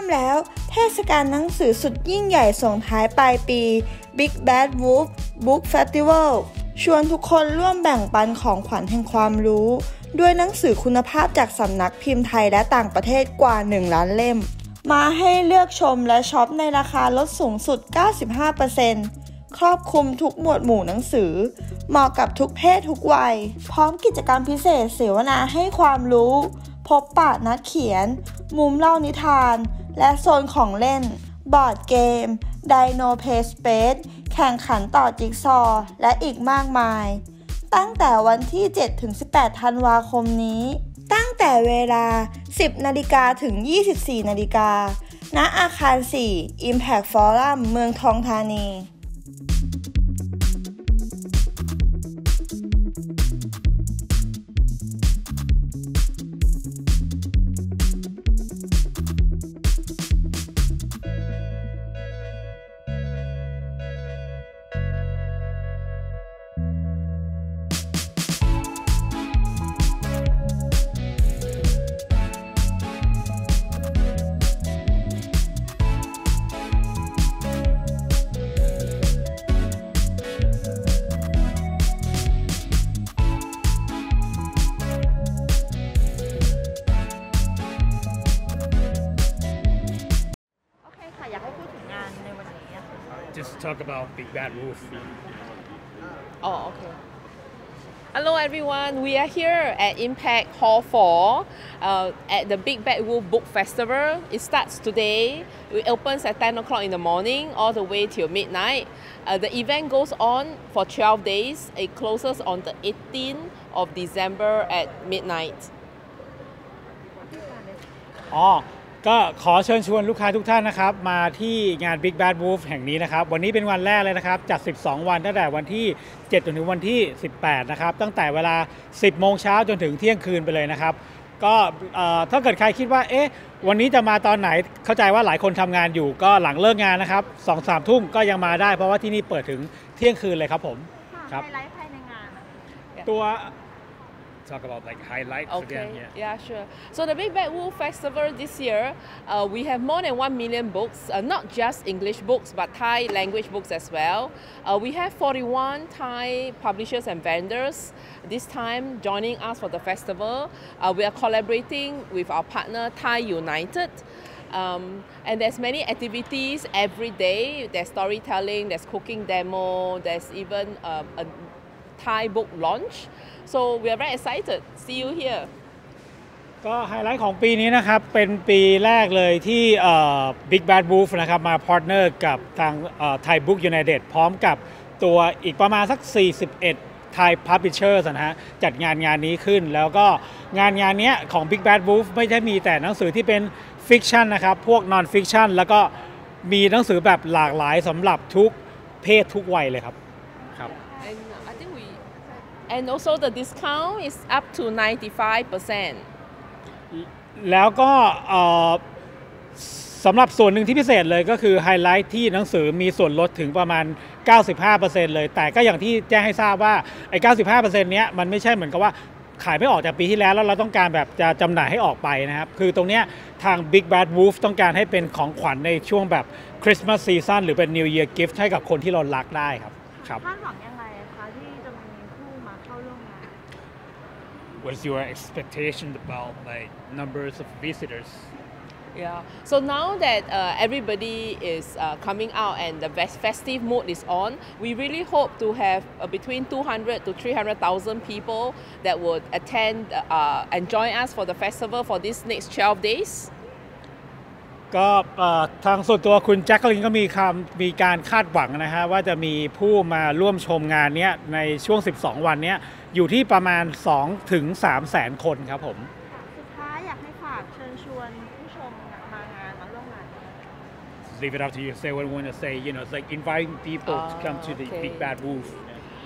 แล้วเทศกาลหนังสือสุดยิ่งใหญ่ส่งท้ายปลายปี Big Bad Wolf Book Festival ชวนทุกคนร่วมแบ่งปันของขวัญแห่งความรู้ด้วยหนังสือคุณภาพจากสำนักพิมพ์ไทยและต่างประเทศกว่า1 ล้านเล่มมาให้เลือกชมและช็อปในราคาลดสูงสุด 95%ครอบคลุมทุกหมวดหมู่หนังสือเหมาะกับทุกเพศทุกวัยพร้อมกิจกรรมพิเศษเสวนาให้ความรู้พบปะนักเขียนมุมเล่านิทานและโซนของเล่นบอร์ดเกมไดโนเพย์สเปซแข่งขันต่อจิ๊กซอว์และอีกมากมายตั้งแต่วันที่ 7-18 ธันวาคมนี้ตั้งแต่เวลา 10 นาฬิกาถึง 24 นาฬิกาณอาคาร 4 Impact Forum เมืองทองธานี Just talk about Big Bad Wolf. Oh, okay. Hello everyone, we are here at Impact Hall 4 at the Big Bad Wolf Book Festival. It starts today. It opens at 10 o'clock in the morning all the way till midnight. The event goes on for 12 days. It closes on the 18th of December at midnight. ก็ขอเชิญชวนลูกค้าทุกท่านนะครับมาที่งาน Big Bad Wolf แห่งนี้นะครับวันนี้เป็นวันแรกเลยนะครับจัด12 วันตั้งแต่วันที่7จนถึงวันที่18นะครับตั้งแต่เวลา 10 โมงเช้าจนถึงเที่ยงคืนไปเลยนะครับก็ถ้าเกิดใครคิดว่าวันนี้จะมาตอนไหนเข้าใจว่าหลายคนทำงานอยู่ก็หลังเลิกงานนะครับ 2-3 ทุ่มก็ยังมาได้เพราะว่าที่นี่เปิดถึงเที่ยงคืนเลยครับผมครับไฮไลท์ภายในงานตัวtalk about like highlights again. Yeah, sure. So the Big Bad Wolf Festival this year, we have more than 1 million books, not just English books, but Thai language books as well. We have 41 Thai publishers and vendors this time joining us for the festival. We are collaborating with our partner Thai United. And there's many activities every day. There's storytelling, there's cooking demo, there's even a Thai book launch. So we are very excited. See you here. ก็ไฮไลท์ของปีนี้นะครับเป็นปีแรกเลยที่Big Bad Wolf นะครับมาพาร์ทเนอร์กับทางThai Book United พร้อมกับตัวอีกประมาณสัก41 Thai Publishers นะฮะจัดงานนี้ขึ้นแล้วก็งานนี้ของ Big Bad Wolf ไม่ใช่มีแต่หนังสือที่เป็นฟิกชันนะครับพวก non fiction แล้วก็มีหนังสือแบบหลากหลายสำหรับทุกเพศทุกวัยเลยครับครับ And also the discount is up to 95%. แล้วก็สำหรับส่วนหนึ่งที่พิเศษเลยก็คือไฮไลท์ที่หนังสือมีส่วนลดถึงประมาณ 95% เลยแต่ก็อย่างที่แจ้งให้ทราบว่าไอ้ 95% เนี้ยมันไม่ใช่เหมือนกับว่าขายไม่ออกจากปีที่แล้วแล้วเราต้องการแบบจะจำหน่ายให้ออกไปนะครับคือตรงเนี้ยทาง Big Bad Wolf ต้องการให้เป็นของขวัญในช่วงแบบ Christmas Season หรือเป็น New Year Gift ให้กับคนที่เรารักได้ครับครับคาดหวังยังไงคะที่จะมีผู้มาเข้าร่วมงาน What's your expectation about like numbers of visitors? Yeah. So now that everybody is coming out and the festive mood is on, we really hope to have between 200 to 300,000 people that would attend and join us for the festival for this next 12 days. ก็ทางส่วนตัวคุณแจ็คลินก็มีการคาดหวังนะฮะว่าจะมีผู้มาร่วมชมงานนี้ในช่วง12 วันนี้อยู่ที่ประมาณ 2-3 แสนคนครับผมสุดท้ายอยากให้ฝากเชิญชวนผู้ชมมางานมาร่วมงาน Leave it up to you. Say what you want to say. You know, it's like inviting people to come to the Big Bad Wolf.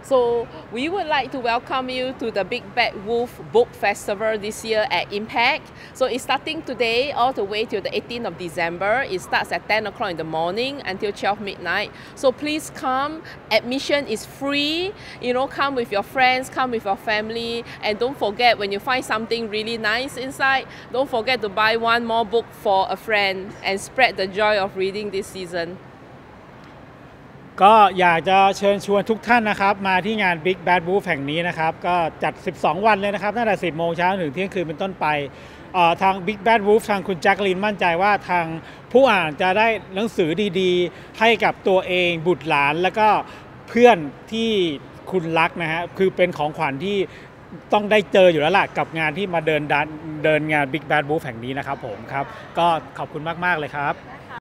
So we would like to welcome you to the Big Bad Wolf Book Festival this year at Impact. So it's starting today all the way till the 18th of December. It starts at 10 o'clock in the morning until 12 midnight. So please come. Admission is free. You know, come with your friends, come with your family, and don't forget when you find something really nice inside, don't forget to buy one more book for a friend and spread the joy of reading this season. ก็อยากจะเชิญชวนทุกท่านนะครับมาที่งาน Big Bad Wolf แห่งนี้นะครับก็จัด12วันเลยนะครับตั้งแต่ 10 โมงเช้าถึงเที่ยงคืนเป็นต้นไปทาง Big Bad Wolf ทางคุณแจ็คลินมั่นใจว่าทางผู้อ่านจะได้หนังสือดีๆให้กับตัวเองบุตรหลานแล้วก็เพื่อนที่คุณรักนะฮะคือเป็นของขวัญที่ต้องได้เจออยู่แล้วล่ะกับงานที่มาเดินงาน Big Bad Wolf แห่งนี้นะครับผมครับก็ขอบคุณมากๆเลยครับ